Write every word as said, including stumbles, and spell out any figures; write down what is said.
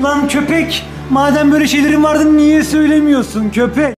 Lan köpek! Madem böyle şeylerin vardı niye söylemiyorsun köpek?